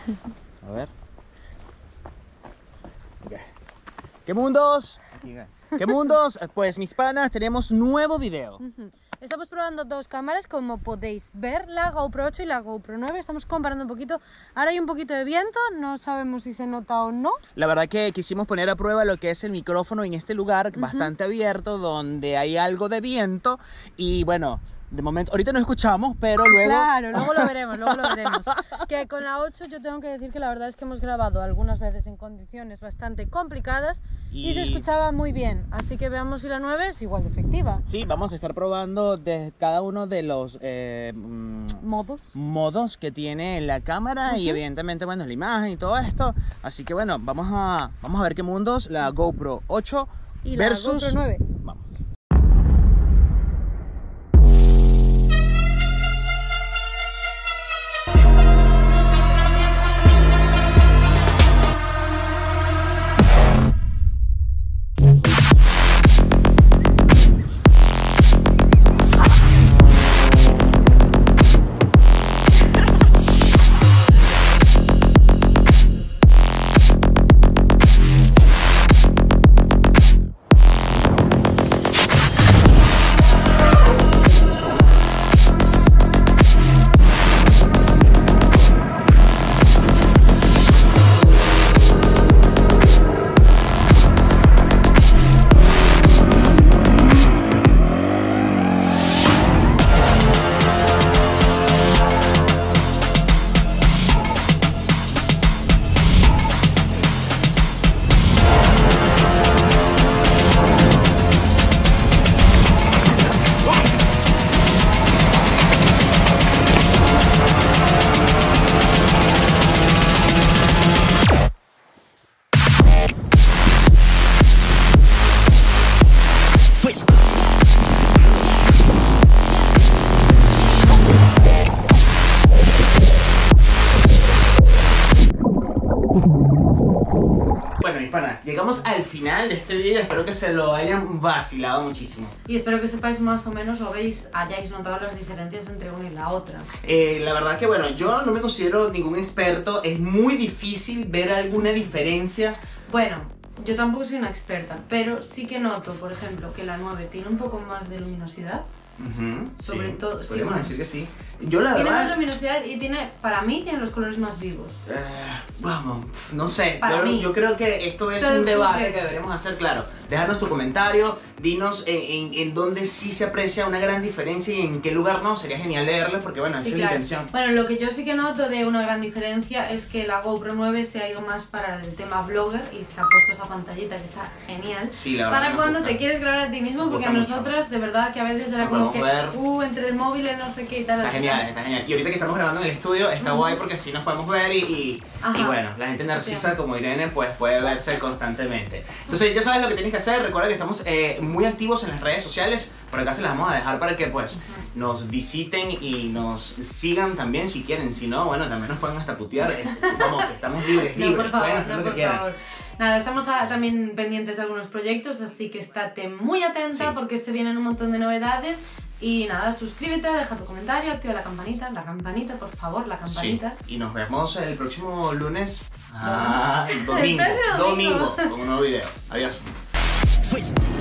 A ver. Okay. ¿Qué mundos? ¿Qué mundos? Pues mis panas, tenemos nuevo video. Estamos probando dos cámaras, como podéis ver, la GoPro 8 y la GoPro 9. Estamos comparando un poquito. Ahora hay un poquito de viento, no sabemos si se nota o no. La verdad que quisimos poner a prueba lo que es el micrófono en este lugar bastante abierto, donde hay algo de viento. Y bueno, de momento, ahorita no escuchamos, pero luego... Claro, luego lo veremos, luego lo veremos. Que con la 8 yo tengo que decir que la verdad es que hemos grabado algunas veces en condiciones bastante complicadas y se escuchaba muy bien. Así que veamos si la 9 es igual de efectiva. Sí, vamos a estar probando de cada uno de los modos que tiene la cámara y evidentemente, bueno, la imagen y todo esto. Así que bueno, vamos a ver qué mundos, la GoPro 8 y versus la GoPro 9. Vamos. Bueno, mis panas, llegamos al final de este video, espero que se lo hayan vacilado muchísimo. Y espero que sepáis más o menos o hayáis notado las diferencias entre una y la otra. La verdad que bueno, yo no me considero ningún experto, es muy difícil ver alguna diferencia. Bueno, yo tampoco soy una experta, pero sí que noto, por ejemplo, que la 9 tiene un poco más de luminosidad. Sobre todo, sí, podemos decir que sí. Yo la tiene verdad... más luminosidad y tiene, para mí, tiene los colores más vivos. Vamos, no sé, Para mí. Yo creo que esto es un debate que deberíamos hacer, claro. Déjanos tu comentario, dinos en dónde sí se aprecia una gran diferencia y en qué lugar no, sería genial leerlo porque bueno, Sí, esa es la intención. Bueno, lo que yo sí que noto de una gran diferencia es que la GoPro 9 se ha ido más para el tema blogger y se ha puesto esa pantallita que está genial. Sí, la verdad. Para cuando te quieres grabar a ti mismo, porque a nosotras de verdad que a veces era como que entre el móvil y no sé qué y tal. Está genial, está genial. Y ahorita que estamos grabando en el estudio está guay porque así nos podemos ver y bueno, la gente narcisa como Irene pues puede verse constantemente. Entonces ya sabes lo que tienes que hacer, recuerda que estamos muy activos en las redes sociales, por acá se las vamos a dejar para que pues nos visiten y nos sigan también si quieren, si no, bueno, también nos pueden hasta putear, como que estamos libres, por favor, pueden hacer lo que quieran. Nada, estamos también pendientes de algunos proyectos, así que estate muy atenta porque se vienen un montón de novedades. Y nada, suscríbete, deja tu comentario, activa la campanita, por favor, la campanita. Sí. Y nos vemos el próximo lunes, domingo, con un nuevo video. Adiós.